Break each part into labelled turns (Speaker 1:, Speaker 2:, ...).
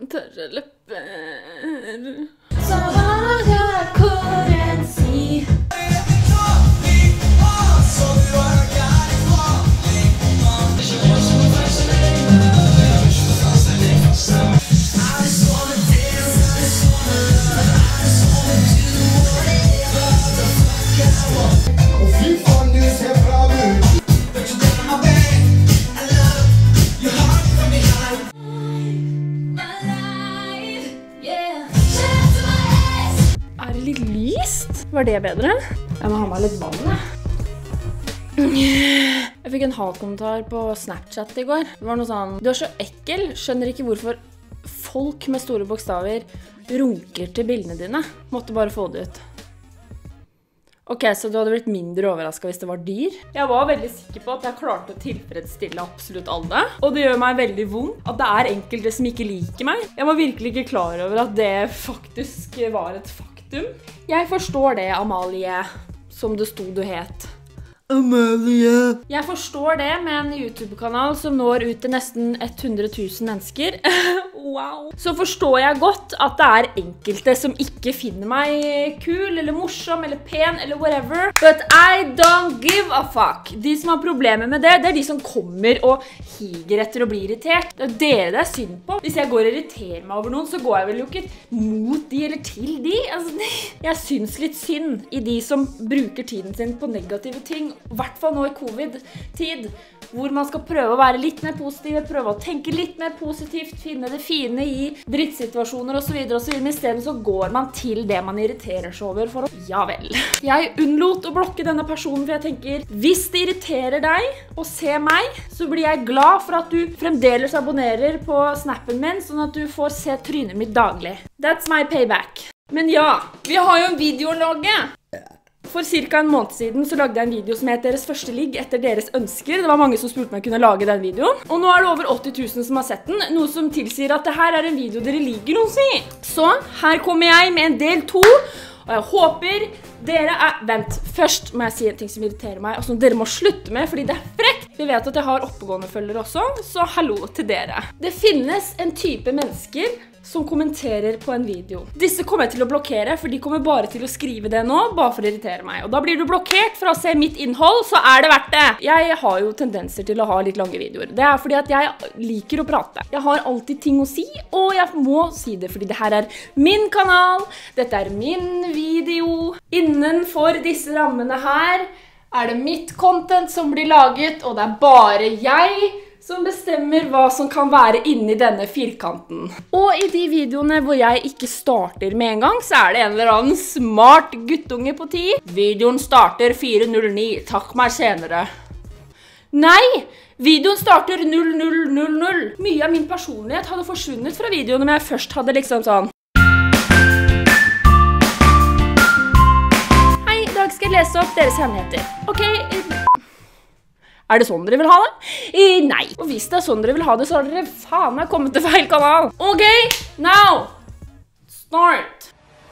Speaker 1: tørre lepper.
Speaker 2: So hard I couldn't see.
Speaker 1: Var det bedre? Jeg må ha meg litt vann. Jeg fikk en hatkommentar på Snapchat i går. Det var noe sånn: du er så ekkel, skjønner ikke hvorfor folk med store bokstaver runker til bildene dine. Måtte bare få det ut. Ok, så du hadde blitt mindre overrasket hvis det var dyr? Jeg var veldig sikker på at jeg klarte å tilfredsstille absolutt alle. Og det gjør meg veldig vondt at det er enkelte som ikke liker meg. Jeg var virkelig ikke klar over at det faktisk var et faktum. Jeg forstår det, Amalie, som det sto du het. Amalie. Jeg forstår det med en YouTube-kanal som når ut til nesten 100 000 mennesker. Wow. Så forstår jeg godt at det er enkelte som ikke finner meg kul, eller morsom, eller pen, eller whatever. But I don't give a fuck. De som har problemer med det, det er de som kommer og higer etter å bli irritert. Det er dere det er synd på. Hvis jeg går og irriterer meg over noen, så går jeg vel jo ikke mot de eller til de. Altså, jeg syns litt synd i de som bruker tiden sin på negative ting. I hvert fall nå i covid-tid, hvor man skal prøve å være litt mer positiv, prøve å tenke litt mer positivt, finne det fine i drittsituasjoner og så videre, men i stedet så går man til det man irriterer seg over for å... Ja vel. Jeg unnlot å blokke denne personen, for jeg tenker, hvis det irriterer deg å se meg, så blir jeg glad for at du fremdeles abonnerer på snappen min, sånn at du får se trynet mitt daglig. That's my payback. Men ja, vi har jo en video å lage. For cirka en måned siden så lagde jeg en video som het Deres første ligg etter deres ønsker. Det var mange som spurte meg om jeg kunne lage den videoen. Og nå er det over 80 000 som har sett den, noe som tilsier at det her er en video dere liker hos i. Så her kommer jeg med en del 2, og jeg håper dere er... Vent, først må jeg si en ting som irriterer meg, og som dere må slutte med, fordi det er frekt. Vi vet at jeg har oppegående følgere også, så hallo til dere. Det finnes en type mennesker som kommenterer på en video. Disse kommer jeg til å blokkere, for de kommer bare til å skrive det nå, bare for å irritere meg. Og da blir du blokkert for å se mitt innhold, så er det verdt det. Jeg har jo tendenser til å ha litt lange videoer. Det er fordi at jeg liker å prate. Jeg har alltid ting å si, og jeg må si det, fordi det her er min kanal, dette er min video. Innenfor disse rammene her er det mitt content som blir laget, og det er bare jeg som bestemmer hva som kan være inni denne firkanten. Og i de videoene hvor jeg ikke starter med en gang, så er det en eller annen smart guttunge på 10. Videoen starter 4:09, takk meg senere. Nei! Videoen starter 00:00. Mye av min personlighet hadde forsvunnet fra videoen om jeg først hadde liksom sånn. Hei, i dag skal jeg lese opp deres hemmeligheter. Ok, er det sånn dere vil ha det? Nei. Og hvis det er sånn dere vil ha det, så har dere faen meg kommet til feil kanal. Ok, now, start.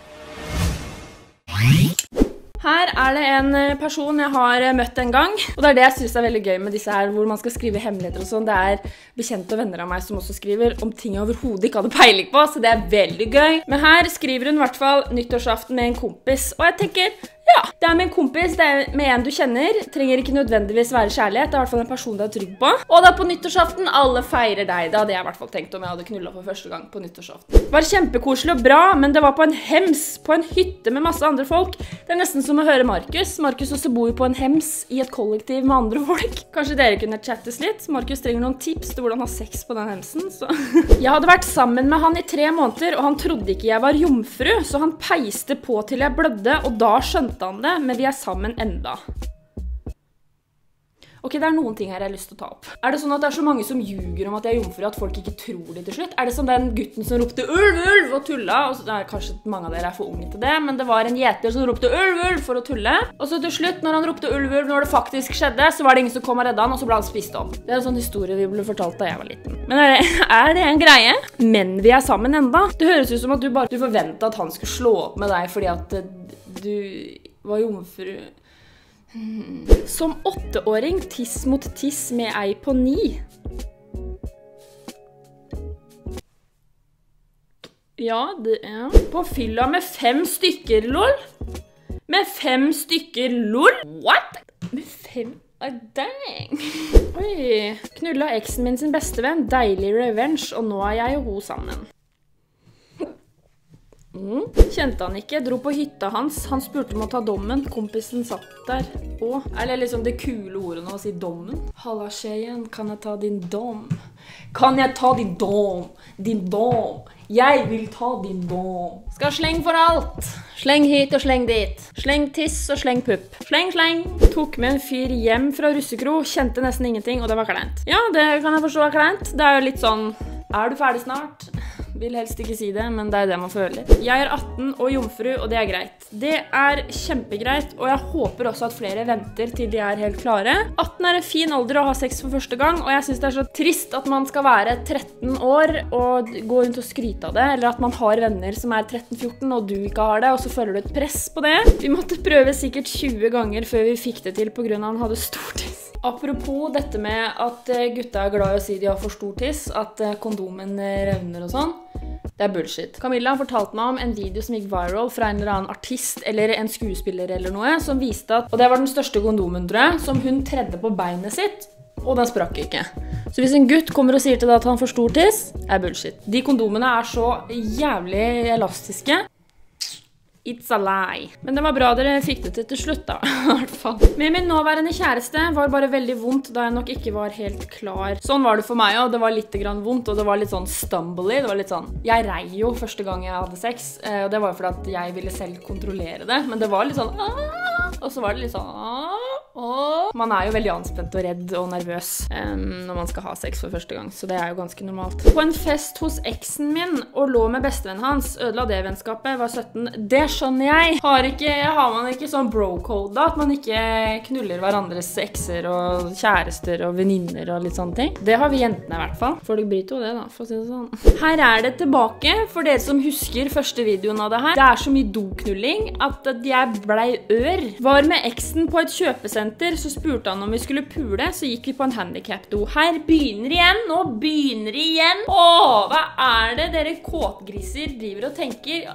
Speaker 1: Her er det en person jeg har møtt en gang, og det er det jeg synes er veldig gøy med disse her, hvor man skal skrive hemmeligheter og sånn. Det er bekjente og venner av meg som også skriver om ting jeg overhodet ikke hadde peiling på, så det er veldig gøy. Men her skriver hun i hvert fall nyttårsaften med en kompis, og jeg tenker, ja, det er med en kompis, det er med en du kjenner, trenger ikke nødvendigvis være kjærlighet, det er i hvert fall en person du er trygg på. Og det er på nyttårsaften, alle feirer deg. Det hadde jeg i hvert fall tenkt om jeg hadde knullet for første gang på nyttårsaften. Det var kjempekoselig og bra, men det var på en hems, på en hytte med masse andre folk. Det er nesten som å høre Markus. Markus også bor på en hems i et kollektiv med andre folk. Kanskje dere kunne chattes litt? Markus trenger noen tips til hvordan ha sex på den hemsen, så... Jeg hadde vært sammen med han i 3 måneder, og han trodde ikke jeg var jomfru, så han peiste på til jeg blødde, og da skjønte han det, men vi er sammen enda. Ok, det er noen ting her jeg har lyst til å ta opp. Er det sånn at det er så mange som ljuger om at jeg er jomfru, at folk ikke tror det til slutt? Er det som den gutten som ropte ulv, ulv og tulla? Og kanskje mange av dere er for unge til det, men det var en gjeter som ropte ulv, ulv for å tulle. Og så til slutt, når han ropte ulv, ulv, når det faktisk skjedde, så var det ingen som kom og redde han, og så ble han spist opp. Det er en sånn historie vi ble fortalt da jeg var liten. Men er det en greie? Men vi er sammen enda. Det høres ut som at du forventet at han skulle slå opp med deg fordi at du var jomfru. Som 8-åring tiss mot tiss med ei på 9. Ja, det er. På fylla med 5 stykker, lol. Med 5 stykker, lol. What? Med 5? Dang. Oi. Knulla eksen min sin bestevenn. Deilig revenge. Og nå er jeg og hun sammen. Kjente han ikke, dro på hytta hans. Han spurte om å ta dommen. Kompisen satt der. Eller liksom det kule ordet nå å si dommen. Halla skjeien, kan jeg ta din dom? Kan jeg ta din dom? Din dom. Jeg vil ta din dom. Skal sleng for alt. Sleng hit og sleng dit. Sleng tiss og sleng pupp. Sleng, sleng. Tok med en fyr hjem fra russekro. Kjente nesten ingenting, og det var kleint. Ja, det kan jeg forstå er kleint. Det er jo litt sånn, er du ferdig snart? Vil helst ikke si det, men det er det man føler. Jeg er 18 og jomfru, og det er greit. Det er kjempegreit, og jeg håper også at flere venter til de er helt klare. 18 er en fin alder å ha sex for første gang, og jeg synes det er så trist at man skal være 13 år og gå rundt og skryte av det, eller at man har venner som er 13-14 og du ikke har det, og så føler du et press på det. Vi måtte prøve sikkert 20 ganger før vi fikk det til på grunn av han hadde stor tiss. Apropos dette med at gutta er glad i å si de har for stor tiss, at kondomen revner og sånn. Det er bullshit. Camilla fortalte meg om en video som gikk viral fra en eller annen artist eller en skuespiller eller noe, som viste at, og det var den største kondomen, tror jeg, som hun tredde på beinet sitt, og den sprakk ikke. Så hvis en gutt kommer og sier til deg at han får stor tiss, er bullshit. De kondomene er så jævlig elastiske. It's a lie. Men det var bra dere fikk det til slutt da, i hvert fall. Med min nåværende kjæreste var bare veldig vondt da jeg nok ikke var helt klar. Sånn var det for meg også, det var litt grann vondt, og det var litt sånn stumbly. Det var litt sånn, jeg rei jo første gang jeg hadde sex, og det var fordi at jeg ville selv kontrollere det, men det var litt sånn, og så var det litt sånn, man er jo veldig anspent og redd og nervøs når man skal ha sex for første gang, så det er jo ganske normalt. På en fest hos eksen min og lå med bestevennen hans, ødela det vennskapet, var 17. Det skjønner jeg. Har man ikke sånn bro-code da, at man ikke knuller hverandres ekser og kjærester og venninner og litt sånne ting? Det har vi jentene i hvert fall. Folk bryter jo det da, for å si det sånn. Her er det tilbake, for dere som husker første videoen av det her. Det er så mye doknulling at jeg blei ør. Var med eksen på et kjøpesenter, så spurte han om vi skulle pule, så gikk vi på en handicap-do. Her begynner igjen, nå begynner igjen. Hva er det dere kåtgriser driver og tenker?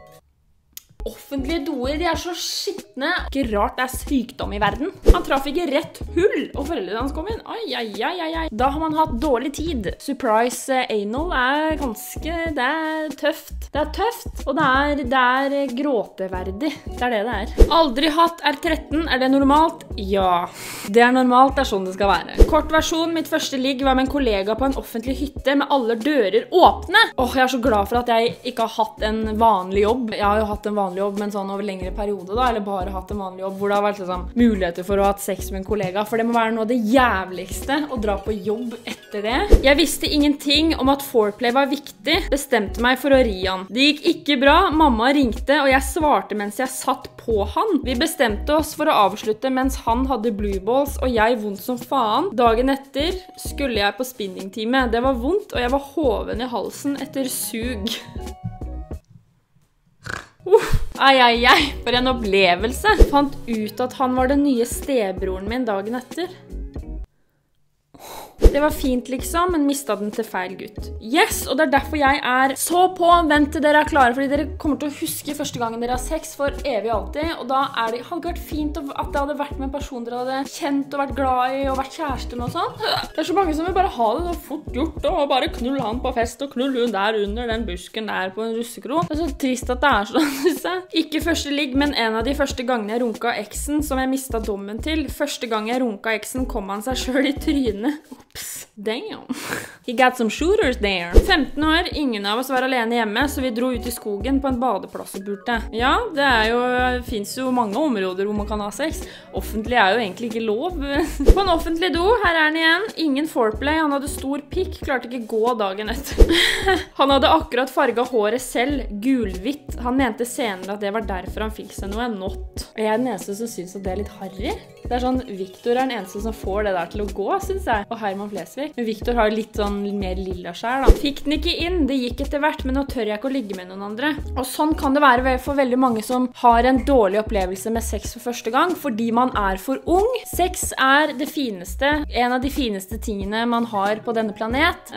Speaker 1: Offentlige doer, de er så skittne. Ikke rart det er sykdom i verden. Han traff ikke rett hull, og foreldrene hans kom inn. Ai. Da har man hatt dårlig tid. Surprise anal er ganske, det er tøft. Det er tøft, og det er gråteverdig. Det er det det er. Aldri hatt er 13, er det normalt? Ja, det er normalt, det er sånn det skal være. Kort versjon, mitt første ligg var med en kollega på en offentlig hytte med alle dører åpne. Jeg er så glad for at jeg ikke har hatt en vanlig jobb. Jeg har jo hatt en vanlig jobb, men sånn over lengre periode da, eller bare hatt en vanlig jobb hvor det har vært liksom, muligheter for å ha hatt sex med en kollega, for det må være noe av det jævligste å dra på jobb etter det. Jeg visste ingenting om at foreplay var viktig, bestemte meg for å ri han. Det gikk ikke bra, mamma ringte, og jeg svarte mens jeg satt på han. Vi bestemte oss for å avslutte mens han hadde blue balls, og jeg vondt som faen. Dagen etter skulle jeg på spinningtime. Det var vondt, og jeg var hoven i halsen etter sug. Ai, for en opplevelse. Fant ut at han var den nye stebroren min dagen etter. Det var fint liksom, men mistet den til feil gutt. Yes, og det er derfor jeg er så på. Vent til dere er klare, fordi dere kommer til å huske første gangen dere har sex for evig og alltid. Og da hadde det vært fint at det hadde vært med en person dere hadde kjent og vært glad i og vært kjæreste med og sånn. Det er så mange som vil bare ha det fort gjort og bare knulle han på fest og knulle hun der under den busken der på en russekro. Det er så trist at det er sånn, synes jeg. Ikke første ligg, men en av de første gangene jeg runka eksen som jeg mistet dommen til. Første gang jeg runka eksen kom han seg selv i trynet. Oops, damn. He got some shooters there. 15 år, ingen av oss var alene hjemme, så vi dro ut i skogen på en badeplass og pulte. Ja, det finnes jo mange områder hvor man kan ha sex. Offentlig er jo egentlig ikke lov. På en offentlig do, her er den igjen. Ingen foreplay, han hadde stor pikk, klarte ikke gå dagen etter. Han hadde akkurat farget håret selv, gulhvitt. Han mente senere at det var derfor han fikk seg noe not. Og jeg er den eneste som synes at det er litt harry. Det er sånn, Victor er den eneste som får det der til å gå, synes jeg. Og Herman von Flesvig. Men Victor har litt sånn mer lilla skjær da. Fikk den ikke inn, det gikk etter hvert, men nå tør jeg ikke å ligge med noen andre. Og sånn kan det være for veldig mange som har en dårlig opplevelse med sex for første gang, fordi man er for ung. Sex er det fineste, en av de fineste tingene man har på denne planet.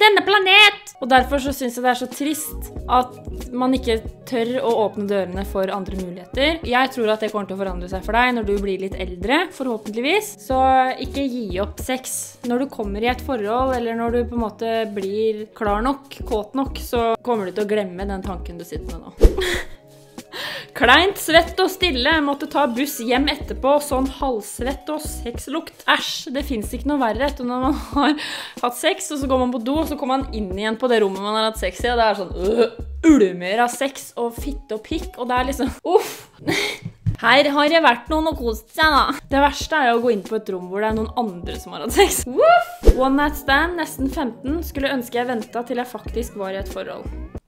Speaker 1: Og derfor så synes jeg det er så trist at man ikke tør å åpne dørene for andre muligheter. Jeg tror at det kommer til å forandre seg for deg når du blir litt eldre, forhåpentligvis. Så ikke gi opp sex. Når du kommer i et forhold, eller når du på en måte blir klar nok, kåt nok, så kommer du til å glemme den tanken du sitter med nå. Kleint, svett og stille, måtte ta buss hjem etterpå, sånn halvsvett og sexlukt. Æsj, det finnes ikke noe verre etter når man har hatt sex, og så går man på do, og så kommer man inn igjen på det rommet man har hatt sex i, og det er sånn ulmer av sex og fitte og pikk, og det er liksom, uff. Her har jeg vært noen og kost seg da. Det verste er jo å gå inn på et rom hvor det er noen andre som har hatt sex. Woof! One night stand, nesten 15, skulle ønske jeg ventet til jeg faktisk var i et forhold.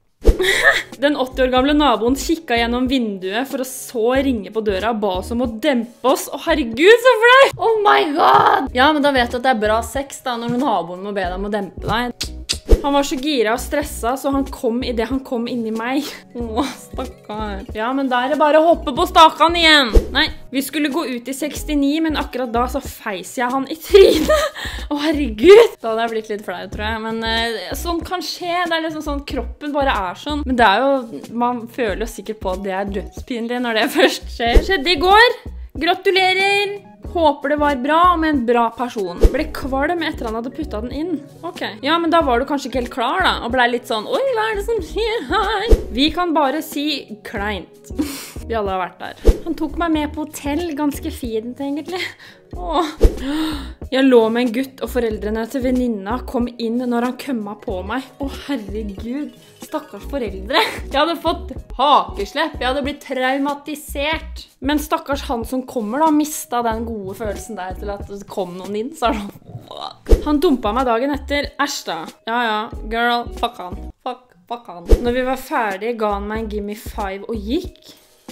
Speaker 1: Den 80 år gamle naboen kikket gjennom vinduet for å så ringe på døra og ba oss om å dempe oss. Å herregud, så flau! Oh my god! Ja, men da vet du at det er bra sex da, når naboen må be deg om å dempe deg. Han var så gira og stresset, så han kom i det han kom inn i meg. Åh, stakkar. Ja, men da er det bare å hoppe på stakan igjen. Nei, vi skulle gå ut i 69, men akkurat da så feis jeg han i trynet. Å, herregud. Da hadde jeg blitt litt flau, tror jeg. Men sånn kan skje. Det er liksom sånn, kroppen bare er sånn. Men det er jo, man føler jo sikkert på at det er dødspinlig når det først skjer. Skjedde i går. Gratulerer. Håper det var bra med en bra person. Ble kvalm etter han hadde puttet den inn. Ok. Ja, men da var du kanskje ikke helt klar da, og ble litt sånn, oi, hva er det som skjer her? Vi kan bare si kleint. Vi alle har vært der. Han tok meg med på hotell, ganske fint egentlig. Åh. Jeg lå med en gutt, og foreldrene til venninna kom inn når han kømma på meg. Å, herregud. Stakkars foreldre. Jeg hadde fått hakeslepp. Jeg hadde blitt traumatisert. Men stakkars han som kommer da, mistet den gode følelsen der til at det kom noen inn, så han dumpa meg dagen etter. Æsj da. Ja, ja. Girl, fuck han. Fuck han. Når vi var ferdige, ga han meg en gimme 5 og gikk.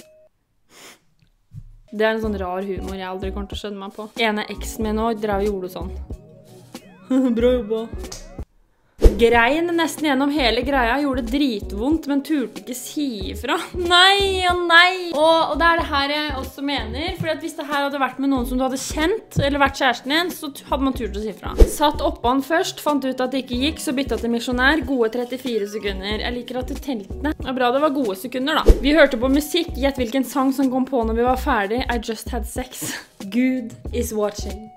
Speaker 1: Det er en sånn rar humor jeg aldri kommer til å skjønne meg på. En av eksen min nå drev og gjorde sånn. Bra jobba. Grein nesten gjennom hele greia, gjorde det dritvondt, men turte ikke si ifra. Nei og nei! Og det er det her jeg også mener, for at hvis det her hadde vært med noen som du hadde kjent, eller vært kjæresten din, så hadde man turt å si ifra. Satt oppå han først, fant ut at det ikke gikk, så byttet til misjonær, gode 34 sekunder. Jeg liker at du telte. Det er bra det var gode sekunder da. Vi hørte på musikk, gjett hvilken sang som kom på når vi var ferdig. I just had sex. Good is watching.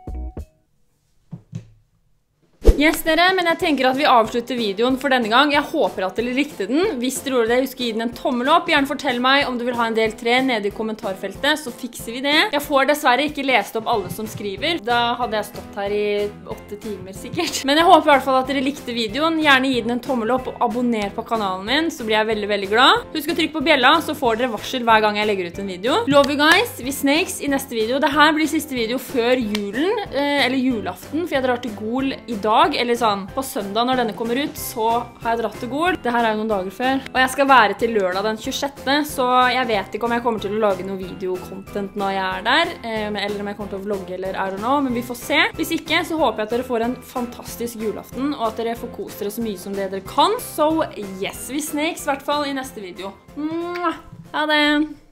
Speaker 1: Yes, dere, men jeg tenker at vi avslutter videoen for denne gang. Jeg håper at dere likte den. Hvis dere gjorde det, husk å gi den en tommel opp. Gjerne fortell meg om du vil ha en del 3 nede i kommentarfeltet, så fikser vi det. Jeg får dessverre ikke lest opp alle som skriver. Da hadde jeg stått her i 8 timer sikkert. Men jeg håper i hvert fall at dere likte videoen. Gjerne gi den en tommel opp og abonner på kanalen min, så blir jeg veldig, veldig glad. Husk å trykke på bjella, så får dere varsel hver gang jeg legger ut en video. Love you guys, vi snakes i neste video. Dette blir siste video før julen, eller julaften, for jeg drar til Gol i dag. Eller sånn, på søndag når denne kommer ut, så har jeg dratt til Gol. Det her er jo noen dager før. Og jeg skal være til lørdag den 26. Så jeg vet ikke om jeg kommer til å lage noe videocontent når jeg er der, eller om jeg kommer til å vlogge, eller I don't know, men vi får se. Hvis ikke, så håper jeg at dere får en fantastisk julaften, og at dere får kose dere så mye som det dere kan. Så yes, vi snakes i hvert fall i neste video. Ha det!